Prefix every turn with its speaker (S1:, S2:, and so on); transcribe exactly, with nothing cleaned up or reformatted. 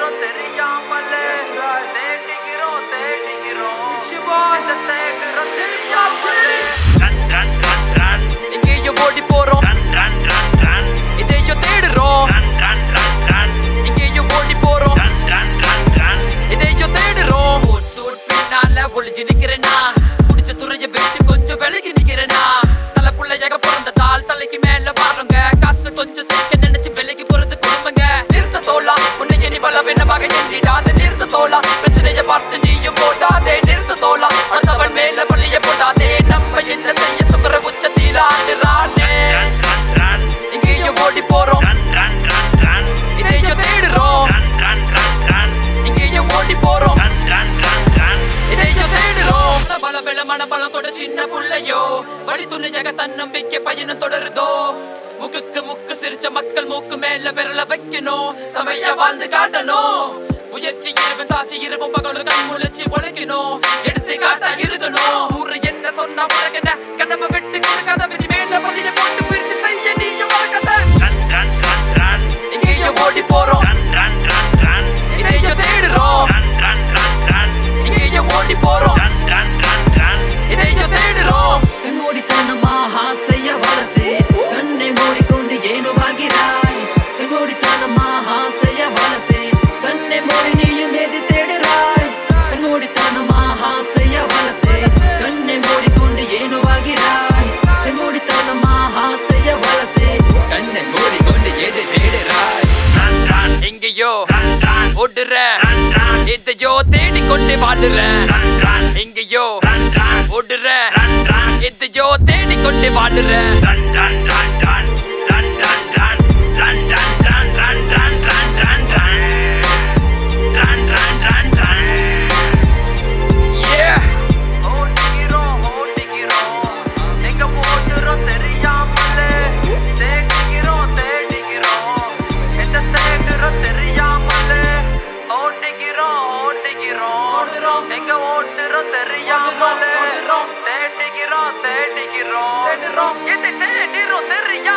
S1: ஓடுறோம் தெரியாமலே தேடிக்கிறோம் தேடிக்கிறோம் இந்த தேடுறோம் தெரியாமலே ரன் ரன் ரன் ரன் எங்கேயோ ஓடி போறோம் ரன் ரன் ரன் ரன் இதையோ தேடுறோம் ரன் ரன் ரன் ரன் எங்கேயோ ஓடி போறோம் ரன் ரன் ரன் ரன் இதையோ தேடுறோம் சூட் சூட் பின்னால ஒளிஞ்சு நிக்கிறேனா புடிச்ச துறைய விட்டு கொஞ்சம் விலகி நிக்கிறேனா தலை புள்ளையாக பிறந்ததால் தலைக்கு மேல வாருங்க காசு கொஞ்சம் சேர்க்க நினைச்சு விலகி போறது குடும்பங்க நிறுத்த தோலா உன்னை இனி பலவீனமாக எண்ணிடாத நிறுத்த தோலா பிரச்சனையை பார்த்து நீயும் போடாதே நிறுத்த தோலா அடுத்தவன் மேல பள்ளிய போடாதே நம்ம என்ன செய்ய சுக்கர உச்சத்தில ஆடுறானே எங்கேயோ ஓடி போறோம் இதையோ தேடுறோம் எங்கேயோ ஓடி போறோம் இதையோ தேடுறோம் பல பல மனபலத்தோட சின்ன புள்ளையோ வழி துணையாக தன்னம்பிக்கை பயணம் தொடருதோ முக்குக்கு முக்கு சிரிச்ச மக்கள் மூக்கு மேல விரல வைக்கணும் சமையா வாழ்ந்து காட்டணும் முயற்சி இருவன் சாட்சி இருவும் பகல கண் முளைச்சி உழைக்கணும் எடுத்து காட்டா இருக்கணும் ஊரு என்ன சொன்னா உலகன கனவை விட்டு கொடுக்காத விதி மேல பள்ளியை போட்டு பிரிச்சு செய்ய நீயும் வளர்க்கத எங்கேயோ ஓடி போறோம் இதையோ தேடுறோம் எங்கேயோ ஓடி போறோம் இதையோ தேடுறோம்
S2: கண்மூடித்தனமா ஆசைய வளர்த்து கண்ணை மூடிக்கொண்டு ஏனோ வாழ்கிறாய் கண்மூடித்தனமா ஆசைய வளர்த்து கண்ணை மூடி நீயும் எது தேடுறாய் கண்மூடித்தனமா ஆசைய வளர்த்து கண்ணை மூடிக்கொண்டு ஏனோ வாழ்கிறாய் கண்மூடித்தனமா ஆசைய வளர்த்து
S1: கண்ணை மூடிக்கொண்டு எது தேடுறாய் எங்கேயோ ஓடுற எதையோ தேடிக்கொண்டு வாழுற எங்கேயோ ஓடுற எதையோ தேடிக்கொண்டு வாழுற எங்க ஓட்டுறோம் தெரியாமலே தேடிக்கிறோம் தேடிக்கிறோம் எதை தேடிறோம் தெரியாமலே